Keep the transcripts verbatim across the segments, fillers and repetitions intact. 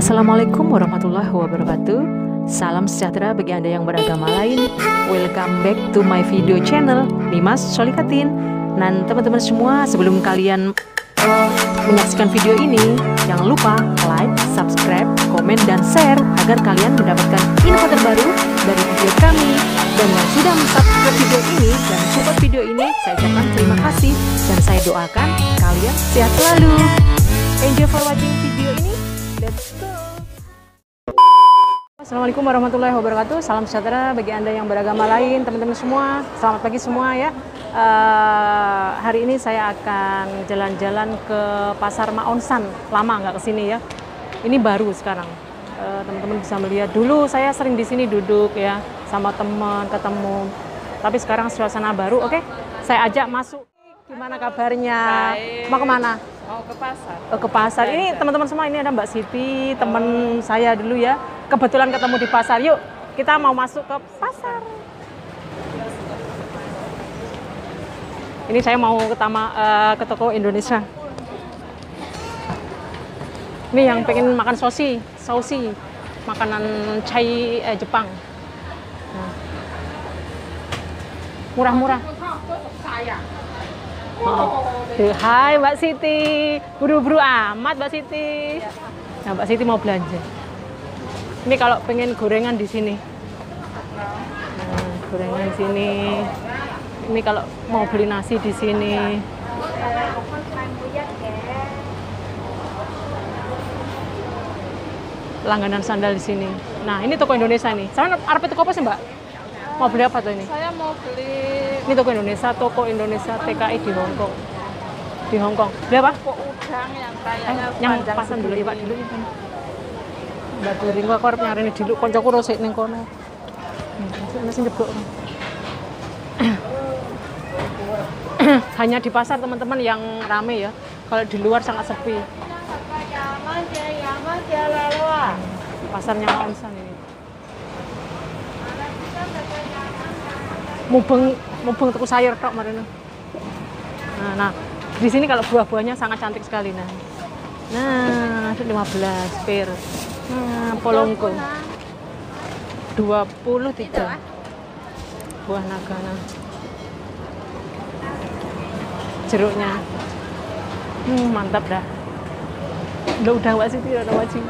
Assalamualaikum warahmatullahi wabarakatuh. Salam sejahtera bagi Anda yang beragama lain. Welcome back to my video channel Mimas Sholikatin. Dan teman-teman semua, sebelum kalian uh, menyaksikan video ini, jangan lupa like, subscribe, komen, dan share agar kalian mendapatkan info terbaru dari video kami. Dan yang sudah subscribe video ini dan support video ini, saya ucapkan terima kasih dan saya doakan kalian sehat selalu. Enjoy for watching video ini. Let's go. Assalamualaikum warahmatullahi wabarakatuh. Salam sejahtera bagi Anda yang beragama lain, teman-teman semua. Selamat pagi semua ya. Uh, hari ini saya akan jalan-jalan ke Pasar Maonsan. Lama nggak kesini ya. Ini baru sekarang. Uh, teman-teman bisa melihat. Dulu saya sering di sini duduk ya, sama teman, ketemu. Tapi sekarang suasana baru. Oke, saya ajak masuk. Gimana kabarnya? Baik. Mau kemana? Mau ke pasar. Oh, ke pasar. Ini teman-teman semua, ini ada Mbak Siti, teman oh. saya dulu ya. Kebetulan ketemu di pasar. Yuk, kita mau masuk ke pasar. Ini saya mau ke tama, uh, ke toko Indonesia. Ini yang pengen makan sosi, sosi, makanan Chai eh, Jepang. Murah-murah. Oh. Hai Mbak Siti, buru-buru amat Mbak Siti. Nah, Mbak Siti mau belanja. Ini kalau pengen gorengan di sini. Nah, gorengan di sini. Ini kalau mau beli nasi di sini. Langganan sandal di sini. Nah, ini toko Indonesia nih. Saya arep toko apa sih, Mbak? Mau beli apa tuh ini? Saya mau beli. Ini toko Indonesia, toko Indonesia T K I di Hong Kong. Di Hong Kong. Beli apa? Toko udang yang kayaknya Eh, yang pasan dulu ya Pak dulu. Mbak During kok arep nyari dulu koncoku rosik ning kono. Ana sing njebok. Hanya di pasar teman-teman yang rame ya. Kalau di luar sangat sepi. Pasarnya Maonsan ini. Mubeng mubeng tuku sayur tok marene. Nah, nah, di sini kalau buah-buahnya sangat cantik sekali nah. Nah, lima belas per. Nah, polongko. dua puluh tiga. Buah naga nah. Jeruknya. Hmm, mantap dah. Udah udah Mbak Siti ada wajib.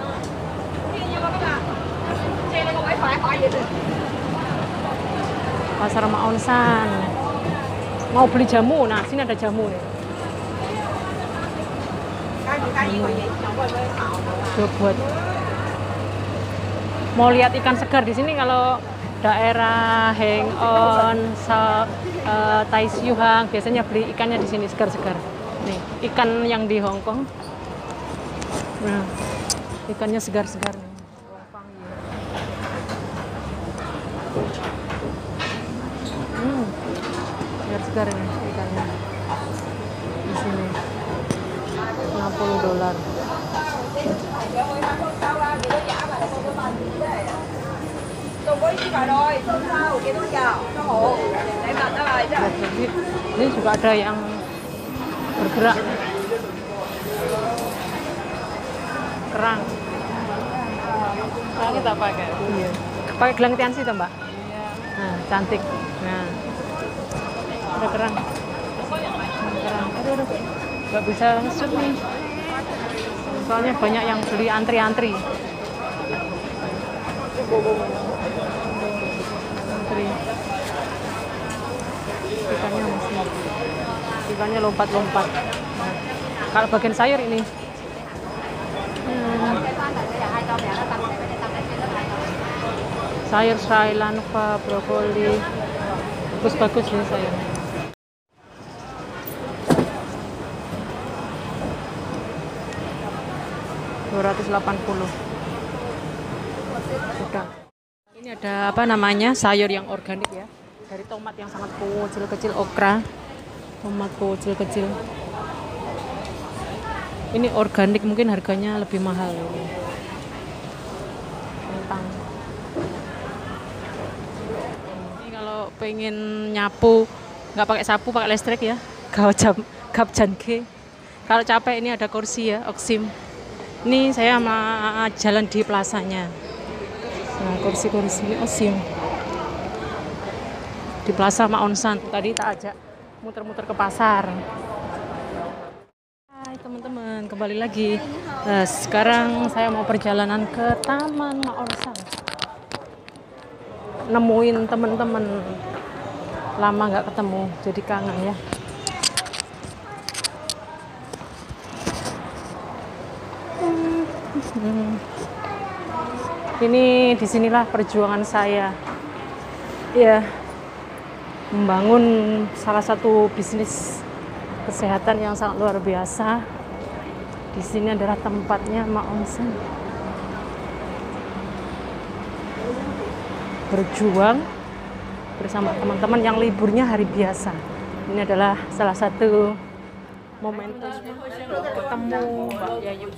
Pasar Maonsan. Mau beli jamu, nah sini ada jamu nih. Jamu. Buat. Mau lihat ikan segar di sini kalau daerah Heng On, Sa, uh, Tai Siu Hang biasanya beli ikannya di sini segar-segar. Nih, ikan yang di Hong Kong. Nah, ikannya segar-segar nih. Hmm, segar-segar ini ikannya. Di sini enam puluh dolar. Ini juga ada yang bergerak. Kerang. Kerang kita pakai. Iya. Pakai gelang tiansi toh, Mbak? Iya. Nah, cantik. Nah. Ada kerang. Kerang. Aduh, aduh. Nggak bisa ngesut nih. Soalnya banyak yang beli antri-antri. Antri. Ikannya masih. Ikannya lompat-lompat. Nah, kalau bagian sayur ini. Hmm. Sayur Sailanva, brokoli. Bagus-bagus nih sayurnya. dua ratus delapan puluh. Udah. Ini ada apa namanya? Sayur yang organik ya. Dari tomat yang sangat kecil-kecil, okra. Tomat kecil-kecil. Ini organik, mungkin harganya lebih mahal. Kentang. Ini kalau pengen nyapu nggak pakai sapu, pakai listrik ya. Gap jam, gap janke. Kalau capek ini ada kursi ya, Oksim. Ini saya ma- jalan di plasanya. Nah, kursi-kursi osim di Plaza Maonsan. Tadi tak ajak muter-muter ke pasar. Hai teman-teman, kembali lagi. Nah, sekarang saya mau perjalanan ke Taman Maonsan. Nemuin teman-teman, lama nggak ketemu, jadi kangen ya. Hmm. Ini disinilah perjuangan saya, ya, membangun salah satu bisnis kesehatan yang sangat luar biasa. Di sini adalah tempatnya Maonsan. Berjuang bersama teman-teman yang liburnya hari biasa. Ini adalah salah satu momentum ketemu Mbak Yayu.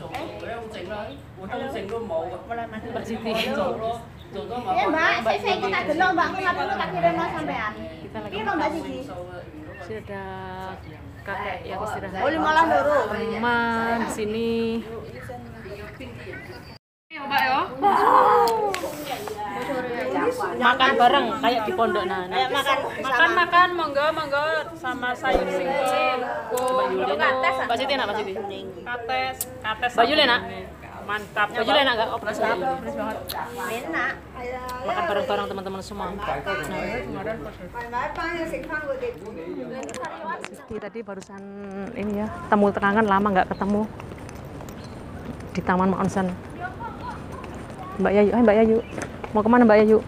Mbak Siti. Ya Mbak, saya saya ikut tak dulu Mbak, aku dulu tak kirim sampean. Kita lagi Ini Mbak Siti. Sini ada kakek yang istirahat. Oh, lima lah loro. Teman di sini. Ya, Mbak ya. Makan bareng kayak di pondok nah. nah. Makan Makan makan monggo monggo sama sayur singkong. Mbak Yuli, Kates, Mbak Siti nak, Mbak Siti. kates, kates. Mbak Yuli nak. Mantap. Mbak Yuli nak enggak operasi Mbak Yuli. enak. Makan bareng-bareng teman-teman semua. Siti tadi barusan ini ya, temu tenangan lama nggak ketemu di Taman Maonsan. Mbak Yayu, eh Mbak Yayu, mau kemana Mbak Yayu?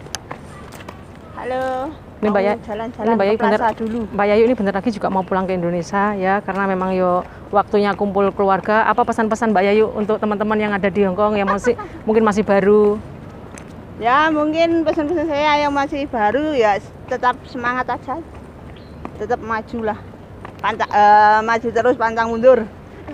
Halo. Ini Mbak Yayu, Jalan-jalan ini Mbak Yayu ke bentar, plaza dulu. Mbak Yayu ini bentar lagi juga mau pulang ke Indonesia ya, karena memang yo waktunya kumpul keluarga. Apa pesan-pesan Mbak Yayu untuk teman-teman yang ada di Hong Kong yang masih mungkin masih baru? Ya, mungkin pesan-pesan saya yang masih baru ya tetap semangat aja. Tetap majulah. Pantang eh, maju terus pantang mundur.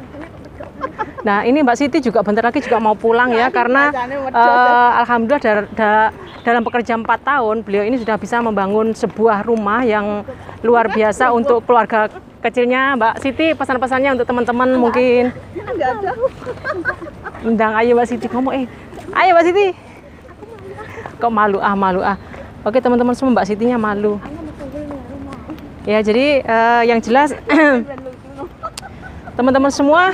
Nah ini Mbak Siti juga bentar lagi juga mau pulang ya, karena uh, alhamdulillah da da dalam pekerjaan empat tahun beliau ini sudah bisa membangun sebuah rumah yang luar biasa untuk keluarga kecilnya. Mbak Siti pesan-pesannya untuk teman-teman mungkin. Enggak ada. Undang ayo Mbak Siti ngomong eh ayo Mbak Siti. Kok malu ah malu ah. Oke teman-teman semua, Mbak Sitinya malu. Ya jadi uh, yang jelas teman-teman semua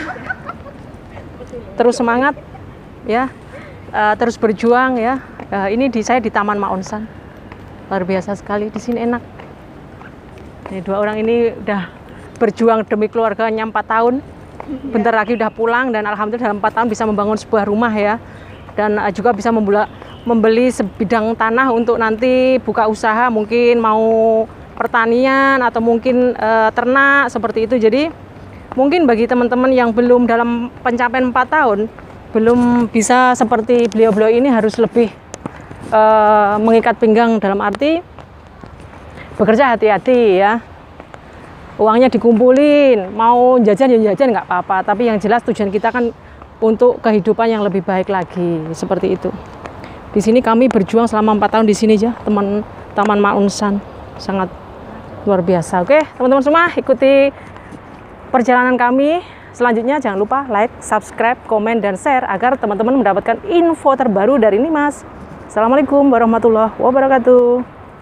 terus semangat ya, uh, terus berjuang ya. Uh, ini di saya di Taman Maonsan, luar biasa sekali di sini, enak. Ini dua orang ini udah berjuang demi keluarganya empat tahun, bentar lagi udah pulang dan alhamdulillah dalam empat tahun bisa membangun sebuah rumah ya, dan uh, juga bisa membela, membeli sebidang tanah untuk nanti buka usaha, mungkin mau pertanian atau mungkin uh, ternak seperti itu. Jadi mungkin bagi teman-teman yang belum dalam pencapaian empat tahun, belum bisa seperti beliau-beliau ini, harus lebih uh, mengikat pinggang dalam arti bekerja hati-hati ya. Uangnya dikumpulin, mau jajan ya jajan nggak apa-apa, tapi yang jelas tujuan kita kan untuk kehidupan yang lebih baik lagi, seperti itu. Di sini kami berjuang selama empat tahun di sini ya, teman Taman Maonsan, sangat luar biasa. Oke, teman-teman semua ikuti perjalanan kami selanjutnya. Jangan lupa like, subscribe, komen, dan share agar teman-teman mendapatkan info terbaru dari Nimas. Assalamualaikum warahmatullahi wabarakatuh.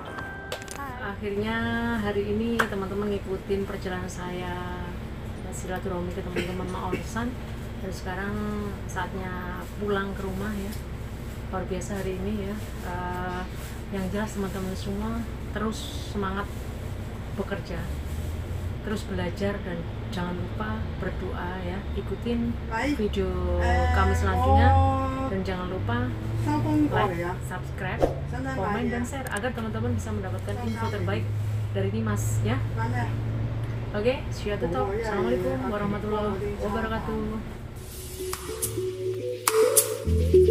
Akhirnya hari ini teman-teman ngikutin perjalanan saya silaturahmi ke teman-teman Maonsan, dan sekarang saatnya pulang ke rumah ya. Luar biasa hari ini ya. Uh, yang jelas teman-teman semua terus semangat bekerja, terus belajar, dan jangan lupa berdoa ya. Ikutin video kami selanjutnya dan jangan lupa like, subscribe, komen, dan share agar teman-teman bisa mendapatkan info terbaik dari Nimas ya. Oke, see you tutup. Assalamualaikum warahmatullahi wabarakatuh.